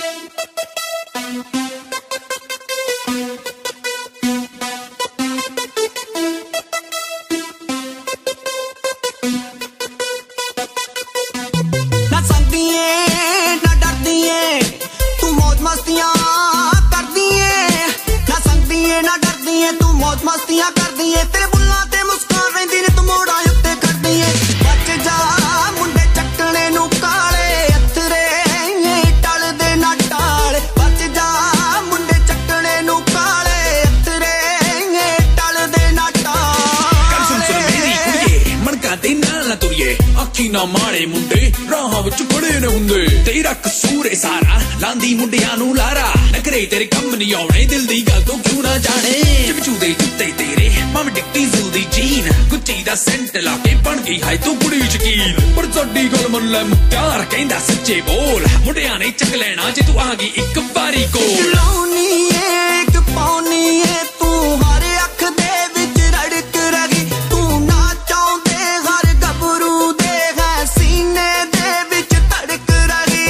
मस्तियां कर दिए तेरे बुल्ला ते मुस्कान रहिंदी ने तू मोड़ा उत्ते कर दिए बच जा मुंडे चक्कने नू काले अथरे टल दे ना टाल बच जा मुंडे चक्कने नू काले अथरे टल दे ना टाल कर सुन मेरी कुड़िए मणका दे नाल ना तुरिए अखी ना मारे मुंडे राहां विच खड़े ने हुंदे तेरा कसूर है सारा लांदी मुंडियां नू लारा नखरे तेरे कम नहीं आउणे दिल दी गल तो क्यों ना जाने चूदे जुत्ते तेरे मामे डिक्टी जुलदी जीन गुच्ची दा सेंट ला के बन गई हाय तू कुड़ी यकीन पर साडी गल मन ले मुक्तार कहंदा सच्चे बोल मुंडियां ने चक लेना जे तू आ गई एक बारी कोल लाउनी एक पाउनी है तू हर अख दे विच रड़क रही तू ना चाहंदे हर गबरू दे है सीने दे विच धड़क रही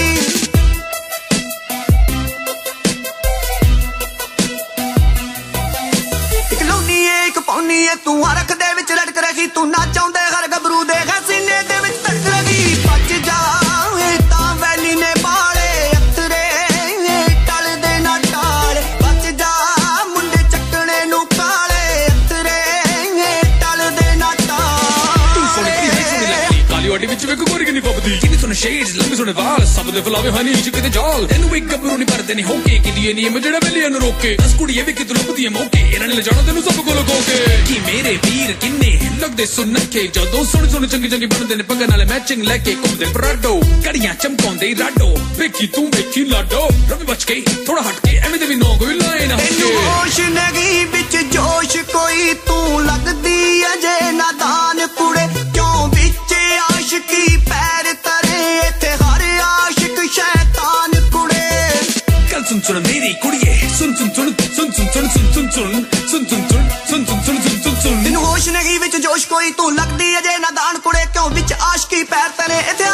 एक लाउनी एक पाउनी है तू हर अख दे विच रड़क रही तू ना चाहंदे हर गबरू दे है सीने दे विच धड़क रही बच जा तां वैली ने बाले अथरे टल दे ना टाल बच जा मुंडे चक्कने नू काले अथरे टल दे ना टाल तू सुन की लगदी काली वाटी विच वेख गोरी किन्नी पबदी किन्नी सुन शेड्स लंबे सुने वाल सब दे फलावे हनी च किते जाल तेनू एक गबरू नहीं भरदे नहीं होके कि दिए नियम जेड़ा वेलियां नू रोके दस कुड़िए वे कि तू लभदी मौके इन्हां ने ले जाना तेनू सब को लगोके कि मेरे वीर किन्ने लगदे सुन के जदों सुन सुन चंगी चंगी बनदे ने पगन नाले मैचिंग लेके घुमदे पराडो कड़ियां चमकाउंदे राडो वेखी तू वेखी लाडो रवि बच के थोड़ा हट के एवें दे भी नो कोई लाए ना तेनू होश नहीं विच जोश कोई तू लगदी अजे नादान कुड़े क्यों विच आशिकी पैर तरे इत्थे हर आशिक शैतान कुड़े कल सुन सुन मेरी कुड़िए सुन सुन सुन सुन सुन सुन सुन सुन सुन सुन सुन सुन सुन सुन सुन सुन सुन सुन तेनू होश नहीं विच जोश कोई तू लगदी अजे नादान कुड़े क्यों विच आशिकी पैर तरे इत्थे